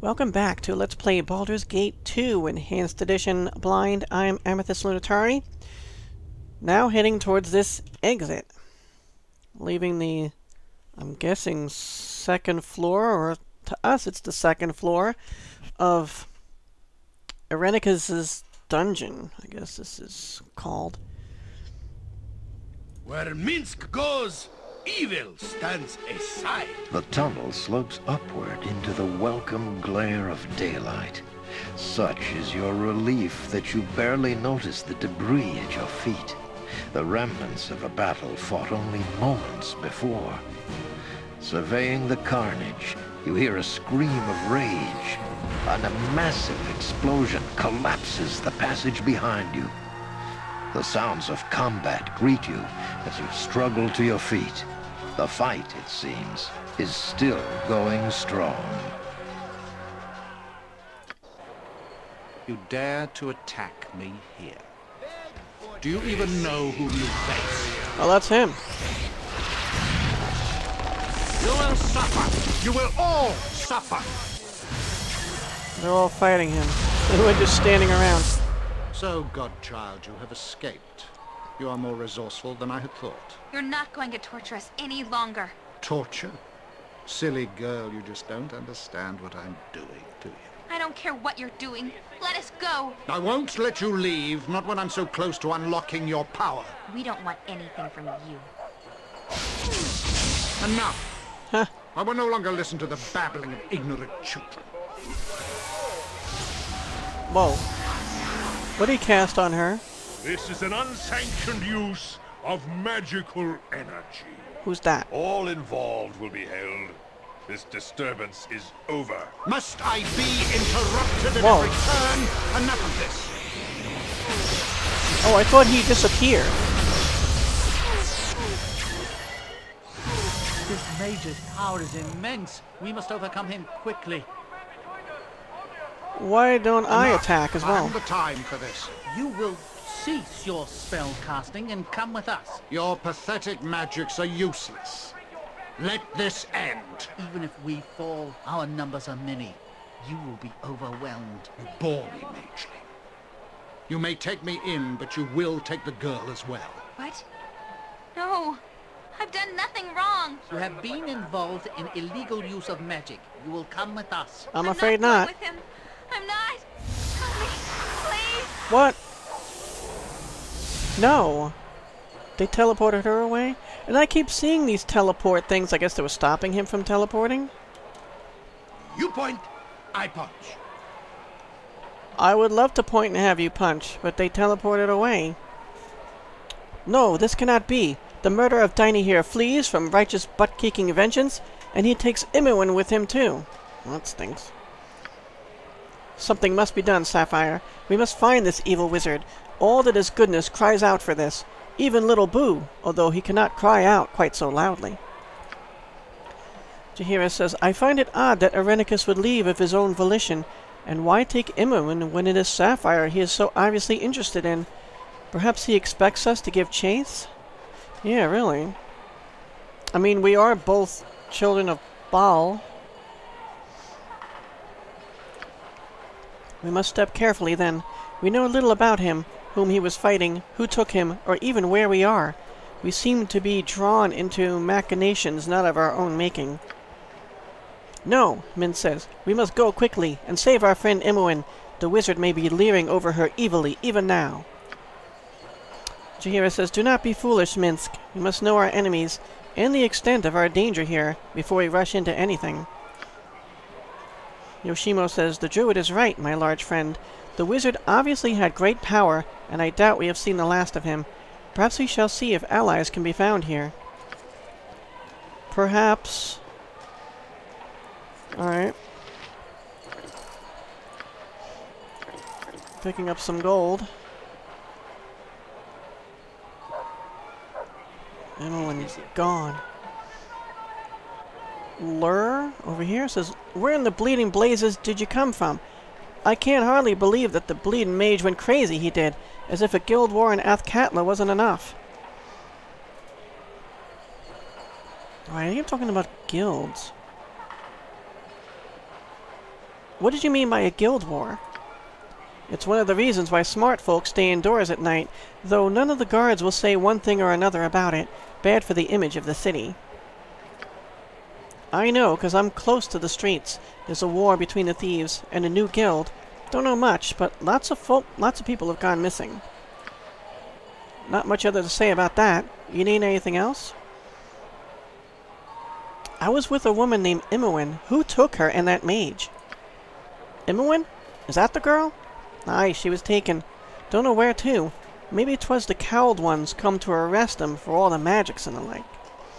Welcome back to Let's Play Baldur's Gate 2 Enhanced Edition Blind. I'm Amethyst Lunitari. Now heading towards this exit. Leaving the, I'm guessing, second floor, or to us it's the second floor, of Irenicus' dungeon, I guess this is called. Where Minsk goes, evil stands aside. The tunnel slopes upward into the welcome glare of daylight. Such is your relief that you barely notice the debris at your feet, the remnants of a battle fought only moments before. Surveying the carnage, you hear a scream of rage, and a massive explosion collapses the passage behind you. The sounds of combat greet you as you struggle to your feet. The fight, it seems, is still going strong. You dare to attack me here. Do you even know who you face? Oh, that's him. You will suffer! You will all suffer! They're all fighting him. They were just standing around. So, godchild, you have escaped. You are more resourceful than I had thought. You're not going to torture us any longer. Torture? Silly girl, you just don't understand what I'm doing, do you? I don't care what you're doing. Let us go. I won't let you leave, not when I'm so close to unlocking your power. We don't want anything from you. Enough! Huh. I will no longer listen to the babbling of ignorant children. Whoa. What did he cast on her? This is an unsanctioned use of magical energy. Who's that? All involved will be held. This disturbance is over. Must I be interrupted at Whoa. every turn? Enough of this! Oh, I thought he disappeared. This mage's power is immense. We must overcome him quickly. Why don't I Enough. attack as I well? haven't the time for this. You will cease your spell casting and come with us. Your pathetic magics are useless. Let this end. Even if we fall, our numbers are many. You will be overwhelmed. You bore me, Magely. You may take me in, but you will take the girl as well. What? No. I've done nothing wrong. You have been involved in illegal use of magic. You will come with us. I'm afraid not. not. Going with him. I'm not. Help me, please. What? No. They teleported her away? And I keep seeing these teleport things. I guess they were stopping him from teleporting? You point, I punch. I would love to point and have you punch, but they teleported away. No, this cannot be. The murderer of Tiny here flees from righteous butt-kicking vengeance, and he takes Imoen with him too. Well, that stinks. Something must be done, Sapphire. We must find this evil wizard. All that is goodness cries out for this. Even little Boo, although he cannot cry out quite so loudly. Jaheira says, I find it odd that Irenicus would leave of his own volition, and why take Imoen when it is Sapphire he is so obviously interested in? Perhaps he expects us to give chase? Yeah, really. I mean, we are both children of Baal. We must step carefully then. We know little about him, whom he was fighting, who took him, or even where we are. We seem to be drawn into machinations not of our own making. No, Min says. We must go quickly and save our friend Imoen. The wizard may be leering over her evilly even now. Jaheira says, do not be foolish, Minsk. We must know our enemies and the extent of our danger here before we rush into anything. Yoshimo says, the druid is right, my large friend. The wizard obviously had great power, and I doubt we have seen the last of him. Perhaps we shall see if allies can be found here. Perhaps. Alright. Picking up some gold. Imoen's gone. Lure over here says, where in the bleeding blazes did you come from? I can't hardly believe that the bleeding mage went crazy he did, as if a guild war in Athkatla wasn't enough. Alright, I am talking about guilds. What did you mean by a guild war? It's one of the reasons why smart folk stay indoors at night, though none of the guards will say one thing or another about it. Bad for the image of the city. I know, 'cause I'm close to the streets. There's a war between the thieves and a new guild. Don't know much, but lots of people have gone missing. Not much other to say about that. You need anything else? I was with a woman named Imowen. Who took her and that mage? Imowen? Is that the girl? Aye, she was taken. Don't know where to. Maybe 'twas the Cowled ones come to arrest them for all the magics and the like.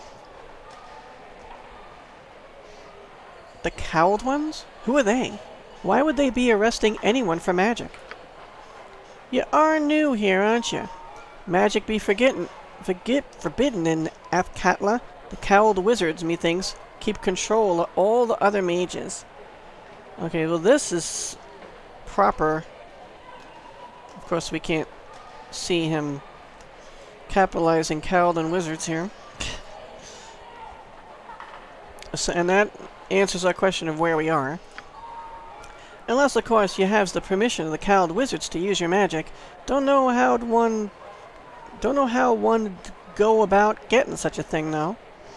The Cowled ones? Who are they? Why would they be arresting anyone for magic? You are new here, aren't you? Magic be forbidden in Athkatla. The Cowled Wizards, methinks, keep control of all the other mages. Okay, well this is proper. Of course we can't see him capitalizing Cowled and Wizards here. So, and that answers our question of where we are. Unless, of course, you have the permission of the Cowled Wizards to use your magic. Don't know how one go about getting such a thing, though.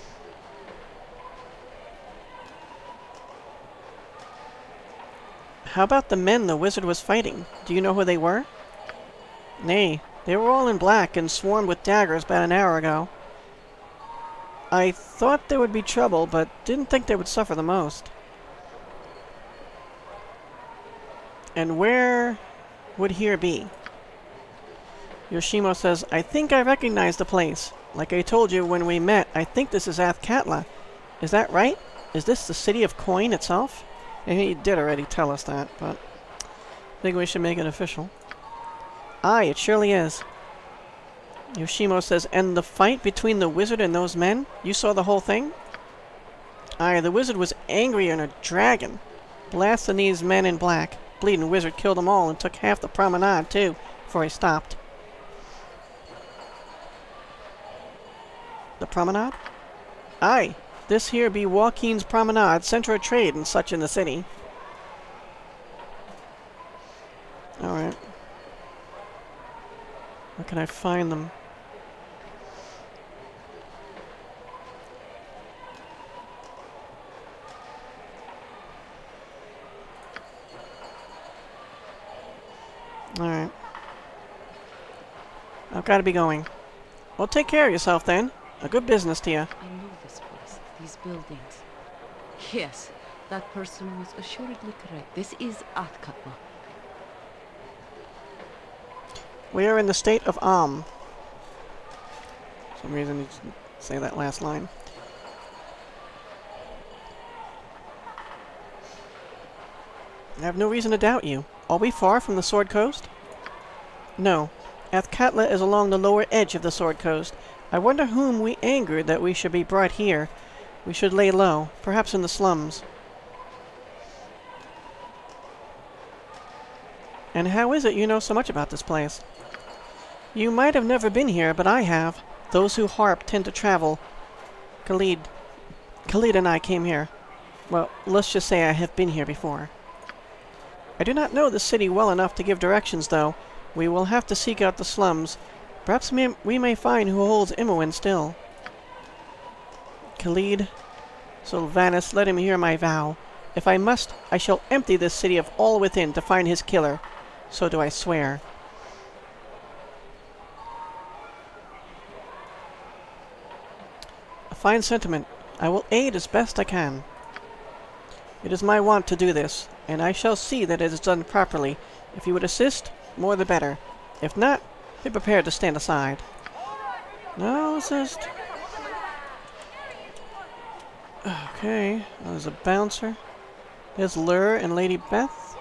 How about the men the wizard was fighting? Do you know who they were? Nay, they were all in black and swarmed with daggers about an hour ago. I thought there would be trouble, but didn't think they would suffer the most. And where would here be? Yoshimo says, I think I recognize the place. Like I told you when we met, I think this is Athkatla. Is that right? Is this the city of coin itself? And he did already tell us that, but I think we should make it official. Aye, it surely is. Yoshimo says, and the fight between the wizard and those men? You saw the whole thing? Aye, the wizard was angrier than a dragon. Blasting these men in black. Bleeding wizard killed them all and took half the promenade, too, before he stopped. The promenade? Aye, this here be Joaquin's promenade, center of trade and such in the city. Alright. Where can I find them? Alright. I've got to be going. Well, take care of yourself then. A good business to you. I know this place, these buildings. Yes, that person was assuredly correct. This is Athkatla. We are in the state of For some reason you didn't say that last line. I have no reason to doubt you. Are we far from the Sword Coast? No. Athkatla is along the lower edge of the Sword Coast. I wonder whom we angered that we should be brought here. We should lay low, perhaps in the slums. And how is it you know so much about this place? You might have never been here, but I have. Those who harp tend to travel. Khalid and I came here. Well, let's just say I have been here before. I do not know the city well enough to give directions, though. We will have to seek out the slums. Perhaps we may find who holds Imowen still. Khalid, Sylvanus, let him hear my vow. If I must, I shall empty this city of all within to find his killer. So do I swear. A fine sentiment. I will aid as best I can. It is my wont to do this, and I shall see that it is done properly. If you would assist, more the better. If not, be prepared to stand aside. No assist. Okay, there's a bouncer. There's Lure and Lady Beth.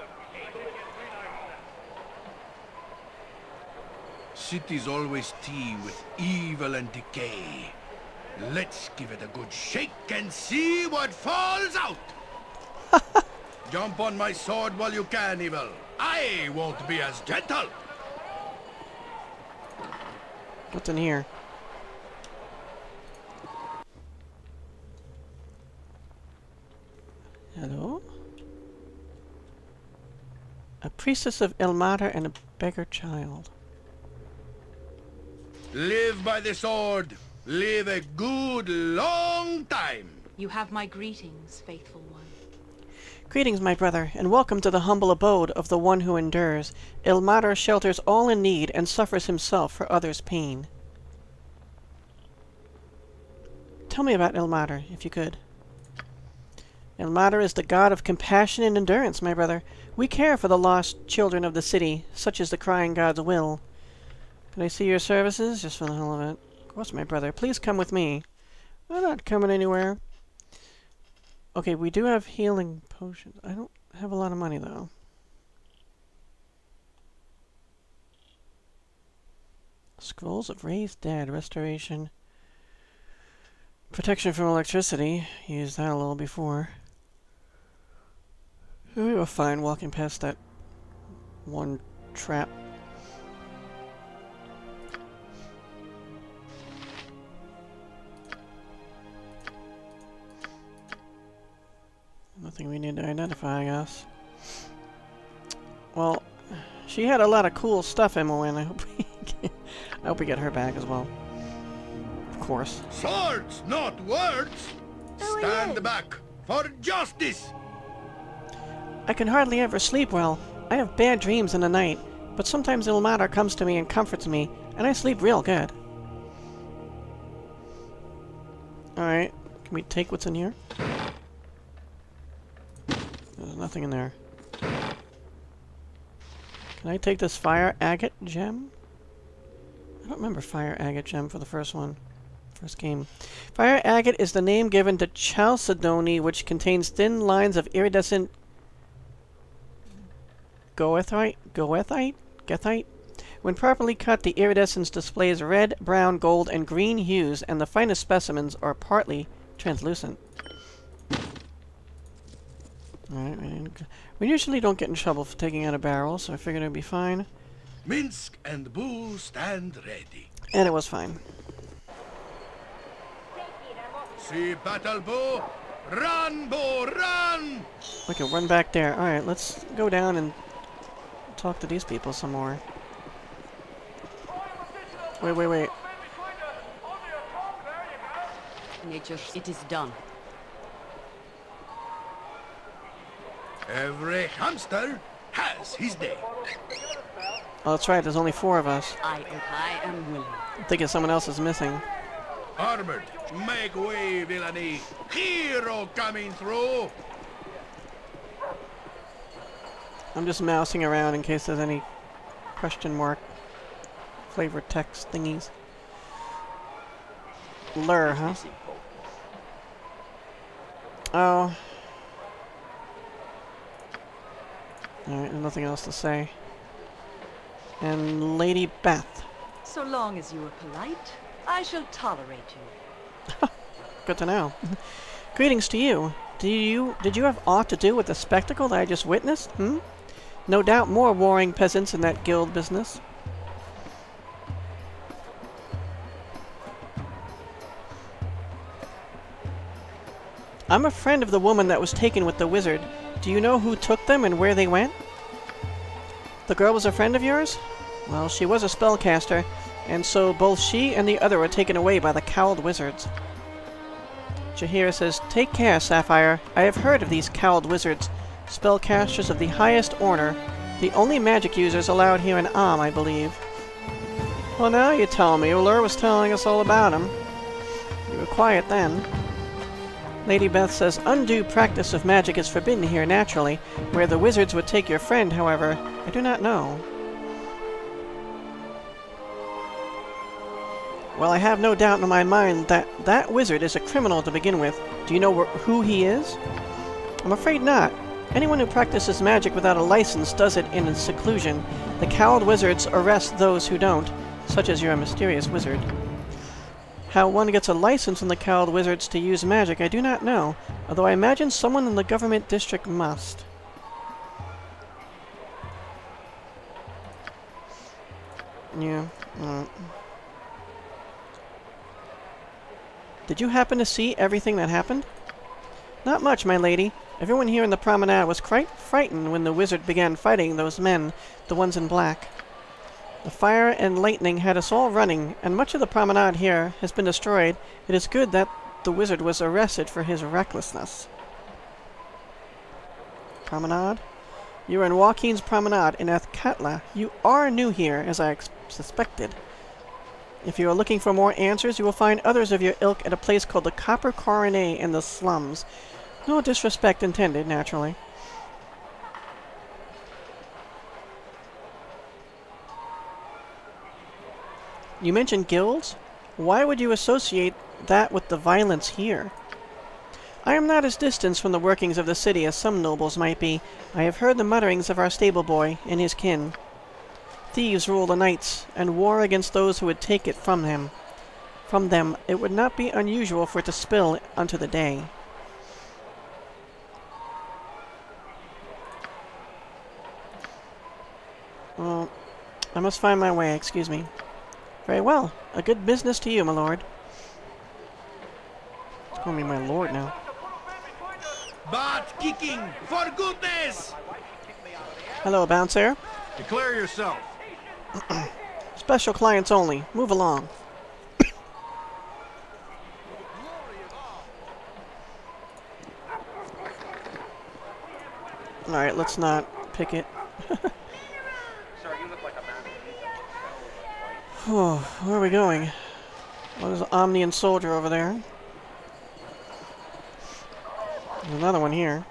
Cities always tea with evil and decay. Let's give it a good shake and see what falls out. Jump on my sword while you can, evil. I won't be as gentle. What's in here? Hello? A priestess of Ilmater and a beggar child. Live by the sword. Live a good long time. You have my greetings, faithful one. Greetings, my brother, and welcome to the humble abode of the one who endures. Ilmater shelters all in need and suffers himself for others' pain. Tell me about Ilmater, if you could. Ilmater is the god of compassion and endurance, my brother. We care for the lost children of the city, such is the crying god's will. Can I see your services? Just for the hell of it. Of course, my brother. Please come with me. I'm not coming anywhere. Okay, we do have healing potions. I don't have a lot of money, though. Scrolls of Raised Dead. Restoration. Protection from electricity. Used that a little before. We were fine walking past that one trap. Nothing we need to identify, I guess. Well, she had a lot of cool stuff, Emma. I hope we get her back as well. Of course. Swords, not words. Stand back for justice. I can hardly ever sleep well. I have bad dreams in the night, but sometimes Ilmater comes to me and comforts me, and I sleep real good. Alright, can we take what's in here? There's nothing in there. Can I take this fire agate gem? I don't remember fire agate gem for the first one. First game. Fire agate is the name given to chalcedony, which contains thin lines of iridescent goethite? When properly cut, the iridescence displays red, brown, gold, and green hues, and the finest specimens are partly translucent. Alright, we usually don't get in trouble for taking out a barrel, so I figured it'd be fine. Minsk and Boo stand ready. And it was fine. See battle, Boo? Run, Boo, run! We can run back there. Alright, let's go down and talk to these people some more. Wait. Nature, it is done. Every hamster has his day. Oh, that's right, there's only 4 of us. I am willing. I'm thinking someone else is missing. Armored, make way, villainy. Hero coming through. I'm just mousing around in case there's any question mark flavor text thingies. Lure, huh? Oh. Alright, there's nothing else to say. And Lady Beth. So long as you are polite, I shall tolerate you. Good to know. Greetings to you. Did you have aught to do with the spectacle that I just witnessed? No doubt more warring peasants in that guild business. I'm a friend of the woman that was taken with the wizard. Do you know who took them and where they went? The girl was a friend of yours? Well, she was a spellcaster, and so both she and the other were taken away by the Cowled Wizards. Jahira says, "Take care, Sapphire. I have heard of these Cowled Wizards, spellcasters of the highest order, the only magic users allowed here in Am, I believe." Well, now you tell me. Ulur was telling us all about them. You were quiet then. Lady Beth says, "Undue practice of magic is forbidden here naturally. Where the wizards would take your friend, however, I do not know." Well, I have no doubt in my mind that that wizard is a criminal to begin with. Do you know who he is? I'm afraid not. Anyone who practices magic without a license does it in seclusion. The Cowled Wizards arrest those who don't, such as your mysterious wizard. How one gets a license from the Cowled Wizards to use magic, I do not know, although I imagine someone in the government district must. Yeah. Did you happen to see everything that happened? Not much, my lady. Everyone here in the promenade was quite frightened when the wizard began fighting those men, the ones in black. The fire and lightning had us all running, and much of the promenade here has been destroyed. It is good that the wizard was arrested for his recklessness. Promenade? You are in Joaquin's Promenade in Athkatla. You are new here, as I suspected. If you are looking for more answers, you will find others of your ilk at a place called the Copper Coronet in the slums. No disrespect intended, naturally. You mentioned guilds? Why would you associate that with the violence here? I am not as distant from the workings of the city as some nobles might be. I have heard the mutterings of our stable boy and his kin. Thieves rule the nights, and war against those who would take it from him. From them, it would not be unusual for it to spill unto the day. Well, I must find my way, excuse me. Very well. A good business to you, my lord. It's calling me my lord now. Butt kicking, for goodness! Hello, bouncer. Declare yourself. Special clients only. Move along. Alright, let's not pick it. Oh, where are we going? Well, there's an Omnian soldier over there. There's another one here.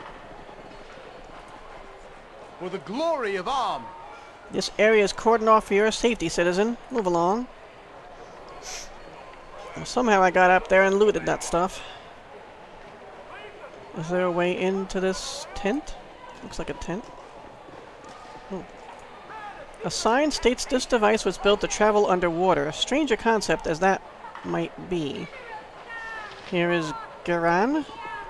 For the glory of Am. This area is cordoned off for your safety, citizen. Move along. Well, somehow I got up there and looted that stuff. Is there a way into this tent? Looks like a tent. Oh. A sign states this device was built to travel underwater. A stranger concept as that might be. Here is Garan.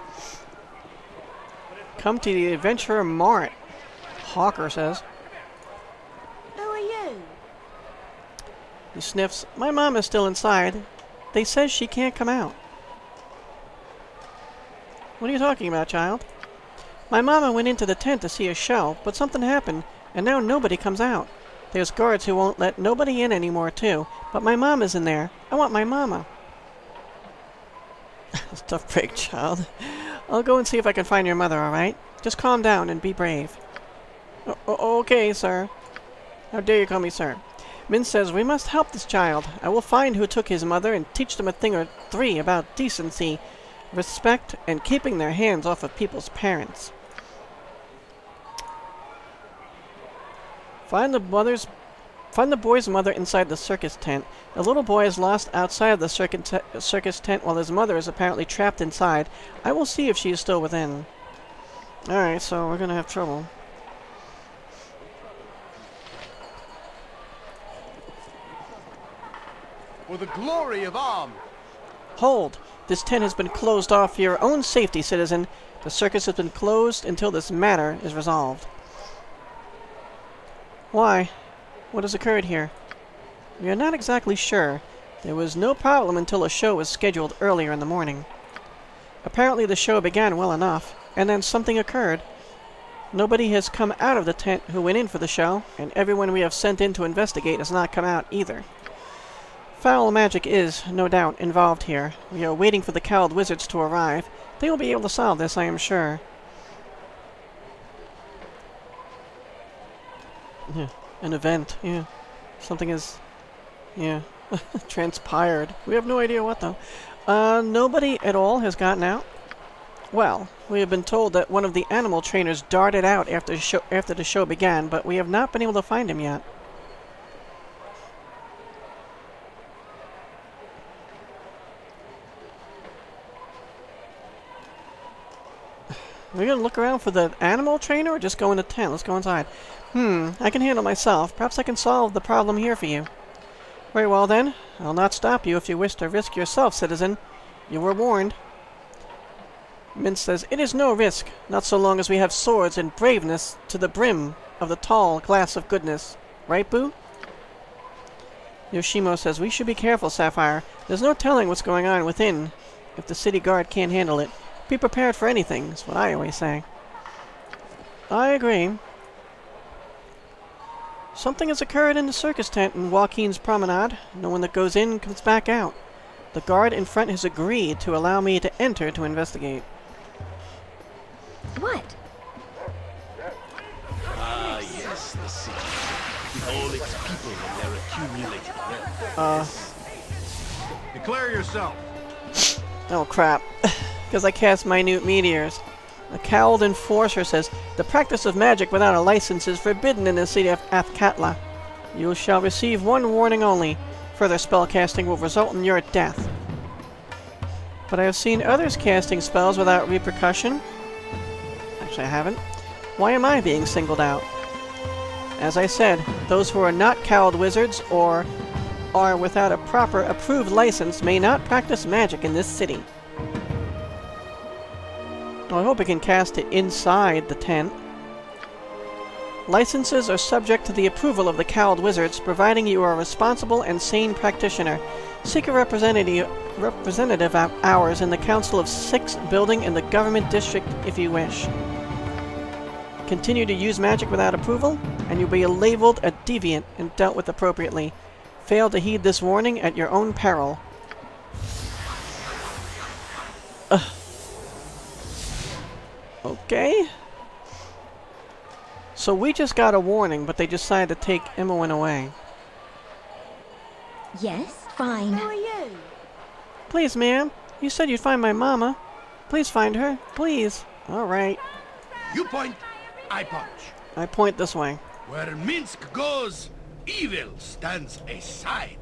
Come to the Adventurer Mart, Hawker says. Who are you? He sniffs. My mom is still inside. They says she can't come out. What are you talking about, child? My mama went into the tent to see a show, but something happened, and now nobody comes out. There's guards who won't let nobody in anymore, too. But my mama's in there. I want my mama. Tough break, child. I'll go and see if I can find your mother, alright? Just calm down and be brave. Okay, sir. How dare you call me sir? Min says we must help this child. I will find who took his mother and teach them a thing or three about decency, respect, and keeping their hands off of people's parents. Find the boy's mother inside the circus tent. The little boy is lost outside of the circus tent while his mother is apparently trapped inside. I will see if she is still within. Alright, so we're gonna have trouble. For the glory of Am. Hold! This tent has been closed off for your own safety, citizen. The circus has been closed until this matter is resolved. Why? What has occurred here? We are not exactly sure. There was no problem until a show was scheduled earlier in the morning. Apparently the show began well enough, and then something occurred. Nobody has come out of the tent who went in for the show, and everyone we have sent in to investigate has not come out either. Foul magic is, no doubt, involved here. We are waiting for the Cowled Wizards to arrive. They will be able to solve this, I am sure. Yeah, an event, yeah. Something is, yeah, transpired. We have no idea what, though. Nobody at all has gotten out. Well, we have been told that one of the animal trainers darted out after the show began, but we have not been able to find him yet. We're gonna look around for the animal trainer or just go in the tent? Let's go inside. I can handle myself. Perhaps I can solve the problem here for you. Very well then. I'll not stop you if you wish to risk yourself, citizen. You were warned. Mint says, it is no risk, not so long as we have swords and braveness to the brim of the tall glass of goodness. Right, Boo? Yoshimo says, we should be careful, Sapphire. There's no telling what's going on within if the city guard can't handle it. Be prepared for anything, is what I always say. I agree. Something has occurred in the circus tent in Joaquin's Promenade. No one that goes in comes back out. The guard in front has agreed to allow me to enter to investigate. What? Ah, yes, the city. With all its people and their accumulated wealth. Declare yourself. Oh crap. Because I cast minute meteors. The Cowled Enforcer says, the practice of magic without a license is forbidden in the city of Athkatla. You shall receive one warning only. Further spellcasting will result in your death. But I have seen others casting spells without repercussion. Actually, I haven't. Why am I being singled out? As I said, those who are not Cowled Wizards or are without a proper approved license may not practice magic in this city. Well, I hope I can cast it inside the tent. Licenses are subject to the approval of the Cowled Wizards, providing you are a responsible and sane practitioner. Seek a representative of ours in the Council of 6 building in the government district if you wish. Continue to use magic without approval, and you'll be labeled a deviant and dealt with appropriately. Fail to heed this warning at your own peril. Okay. So we just got a warning, but they decided to take Imoen away. Yes, fine. Who are you? Please, ma'am. You said you'd find my mama. Please find her. Please. Alright. You point, I punch. I point this way. Where Minsk goes, evil stands aside.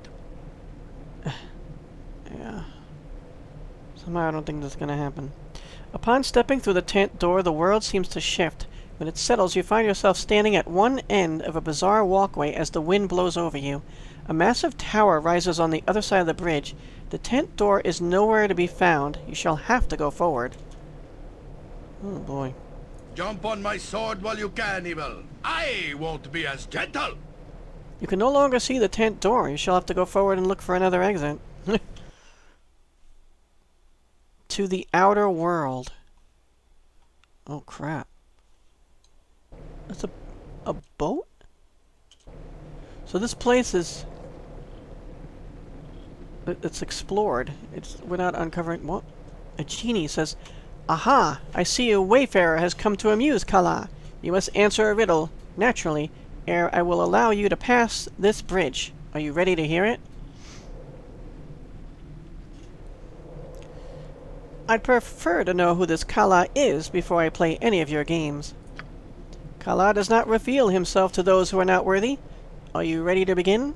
Yeah. Somehow I don't think this is gonna happen. Upon stepping through the tent door, the world seems to shift. When it settles, you find yourself standing at one end of a bizarre walkway as the wind blows over you. A massive tower rises on the other side of the bridge. The tent door is nowhere to be found. You shall have to go forward. Oh boy. Jump on my sword while you can, evil. I won't be as gentle. You can no longer see the tent door. You shall have to go forward and look for another exit. To the outer world. Oh crap. That's a boat? So this place is... It's explored. We're not uncovering... What? A genie says, aha! I see a wayfarer has come to amuse Kala. You must answer a riddle, naturally, ere I will allow you to pass this bridge. Are you ready to hear it? I'd prefer to know who this Kala is before I play any of your games. Kala does not reveal himself to those who are not worthy. Are you ready to begin?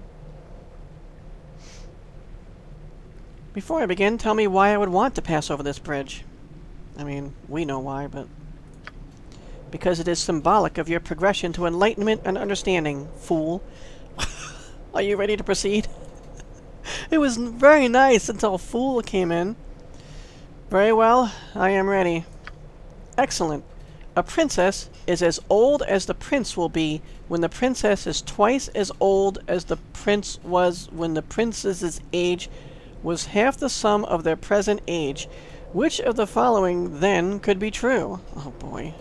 Before I begin, tell me why I would want to pass over this bridge. I mean, we know why, but... Because it is symbolic of your progression to enlightenment and understanding, fool. Are you ready to proceed? It was very nice until fool came in. Very well, I am ready. Excellent. A princess is as old as the prince will be when the princess is twice as old as the prince was when the princess's age was half the sum of their present age. Which of the following, then, could be true? Oh, boy.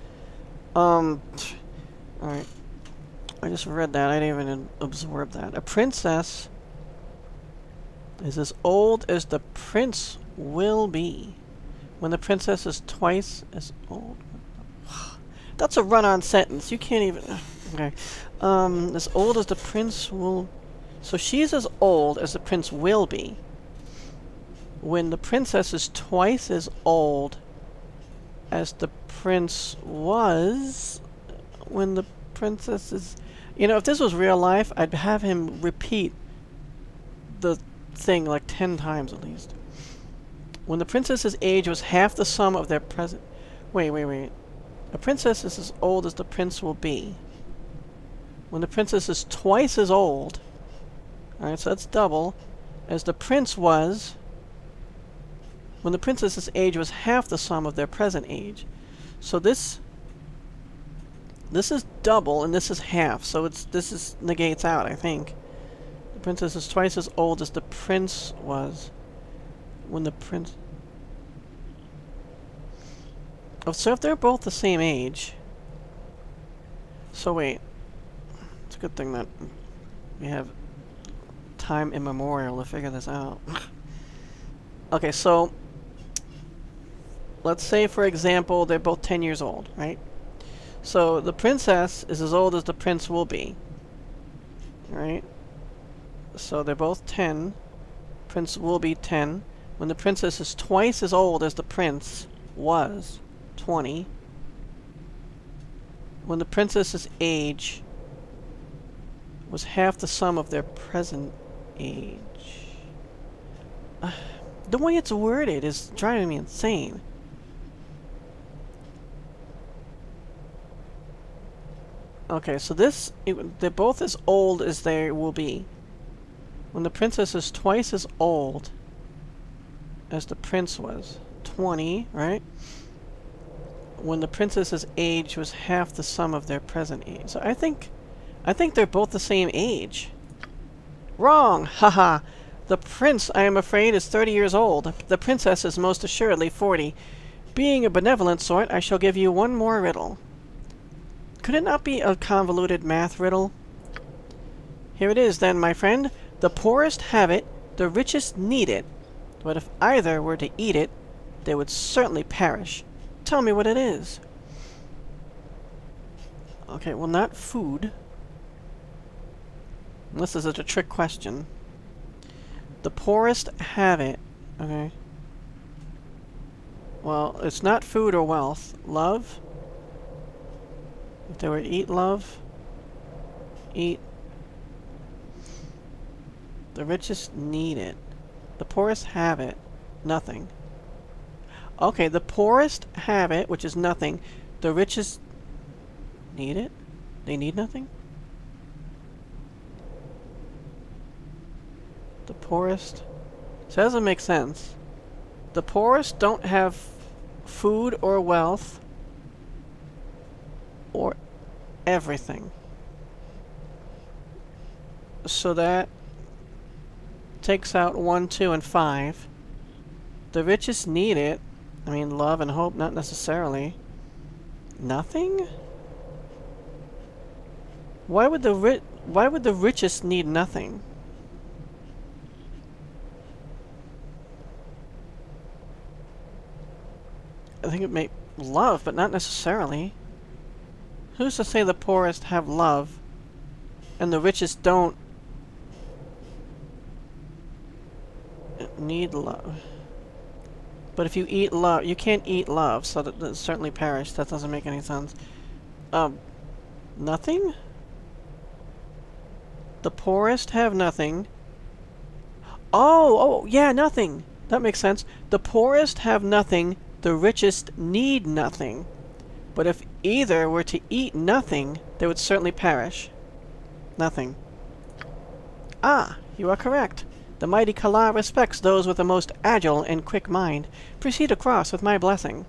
Alright. I just read that. I didn't even absorb that. A princess is as old as the prince will be when the princess is twice as old. That's a run-on sentence. You can't even... Okay. As old as the prince will... So she's as old as the prince will be when the princess is twice as old as the prince was when the princess is... You know, if this was real life, I'd have him repeat the thing like 10 times at least. When the princess's age was half the sum of their present... Wait. A princess is as old as the prince will be when the princess is twice as old, alright, so that's double, as the prince was when the princess's age was half the sum of their present age. So this is double and this is half, so this negates out, I think. The princess is twice as old as the prince was when the prince... So if they're both the same age... So wait. It's a good thing that we have time immemorial to figure this out. Okay, so... Let's say, for example, they're both 10 years old, right? So the princess is as old as the prince will be. Right? So they're both 10. Prince will be 10. When the princess is twice as old as the prince was, 20. When the princess's age was half the sum of their present age. The way it's worded is driving me insane. Okay, so this, they're both as old as they will be. When the princess is twice as old as the prince was, 20, right? When the princess's age was half the sum of their present age. So I think they're both the same age. Wrong! Haha! The prince, I am afraid, is 30 years old. The princess is most assuredly 40. Being a benevolent sort, I shall give you one more riddle. Could it not be a convoluted math riddle? Here it is then, my friend. The poorest have it, the richest need it. But if either were to eat it, they would certainly perish. Tell me what it is. Okay, well, not food. Unless this is a trick question. The poorest have it. Okay. Well, it's not food or wealth. Love? If they were to eat love, eat. The richest need it. The poorest have it. Nothing. Okay, the poorest have it, which is nothing. The richest need it? They need nothing? The poorest... So that doesn't make sense. The poorest don't have food or wealth or everything. So that takes out 1, 2, and 5. The richest need it. I mean, love and hope, not necessarily. Nothing? Why would the richest need nothing? I think it may love, but not necessarily. Who's to say the poorest have love and the richest don't need love? But if you eat love, you can't eat love, so that certainly perish. That doesn't make any sense. Nothing? The poorest have nothing. Oh, yeah, nothing. That makes sense. The poorest have nothing. The richest need nothing. But if either were to eat nothing, they would certainly perish. Nothing. Ah, you are correct. The mighty Kala respects those with the most agile and quick mind. Proceed across with my blessing.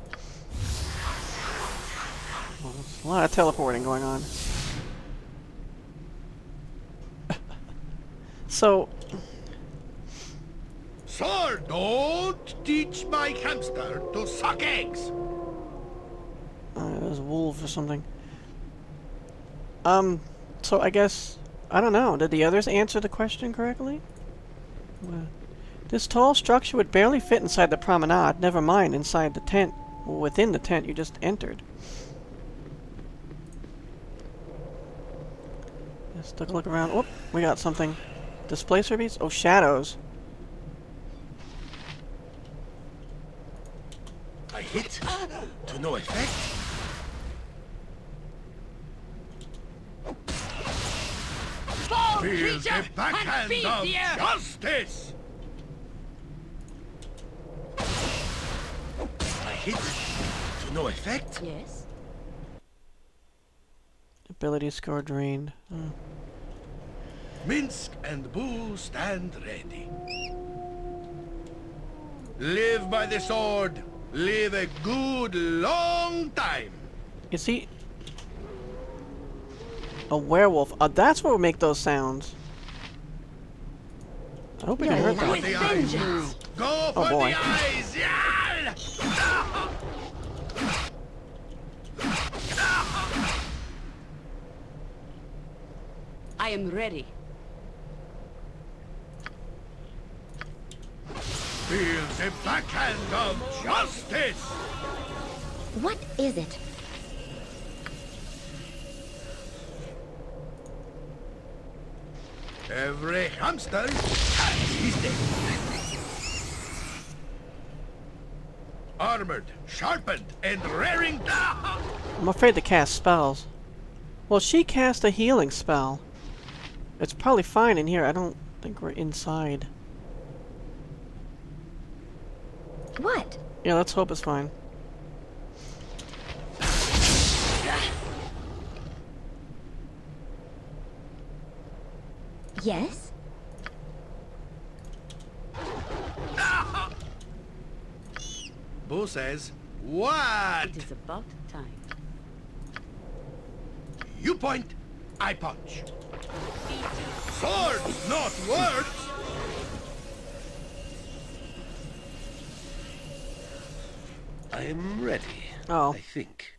Well, there's a lot of teleporting going on. So... Sir, don't teach my hamster to suck eggs! There's wolves or something. So I guess... I don't know. Did the others answer the question correctly? This tall structure would barely fit inside the promenade, never mind inside the tent. Well, within the tent you just entered. Let's take a look around. Oh, we got something. Displacer beasts? Oh, shadows. I hit to no effect. Feel the backhand of justice! I hit to no effect. Yes. Ability score drained. Minsk and Boo stand ready. Live by the sword. Live a good long time. Is he a werewolf? That's what would make those sounds. I hope we can hurt that. The eyes move. Go for boy. the eyes! Yeah! I am ready. Feel the backhand of justice! What is it? Every hamster has his day. Armored, sharpened, and raring. I'm afraid to cast spells. Well, she cast a healing spell. It's probably fine in here. I don't think we're inside. What? Yeah, let's hope it's fine. Yes? Boo says, what? It is about time. You point, I punch. Swords, not words! I'm ready. Oh. I think.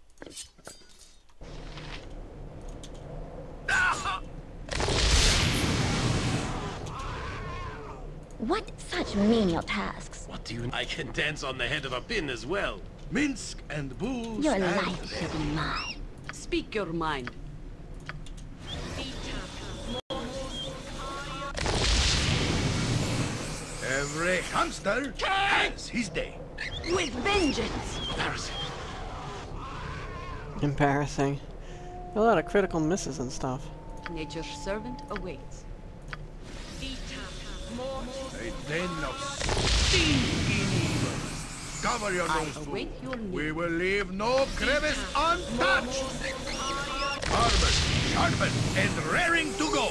What such menial tasks? What do you... I can dance on the head of a pin as well. Minsk and booze Your and life should be mine. Speak your mind. every hamster has his day. With vengeance! Embarrassing. Embarrassing. A lot of critical misses and stuff. Nature's servant awaits. A den of stinking evil. Cover your I nose, fool. await your need. We will leave no crevice untouched. Armored, sharpened, and raring to go.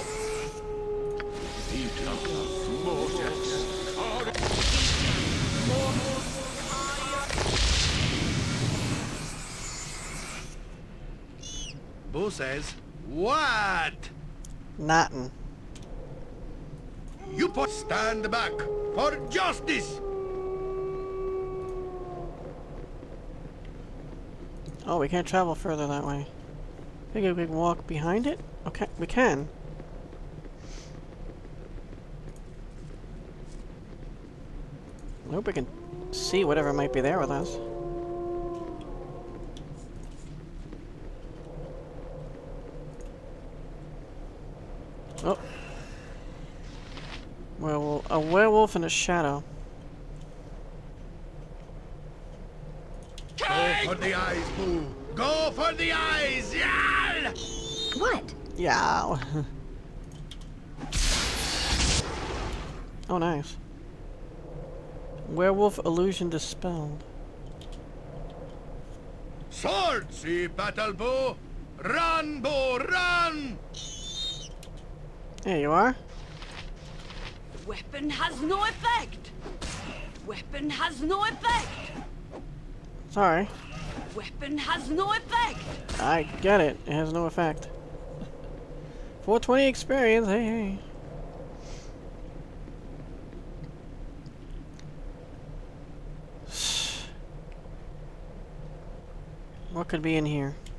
Boo says, what? Nothing. You put stand back for justice. Oh, we can't travel further that way. Think we can walk behind it? Okay, we can. I hope we can see whatever might be there with us. Oh. Well, a werewolf in a shadow. Go for the eyes, Boo. Go for the eyes. Yeah! What? Yeah. Oh, nice. Werewolf illusion dispelled. Sword, see battle, Boo. Run, Boo, run! There you are. Weapon has no effect! Weapon has no effect! Sorry. Weapon has no effect! I get it. It has no effect. 420 experience. Hey, hey. What could be in here?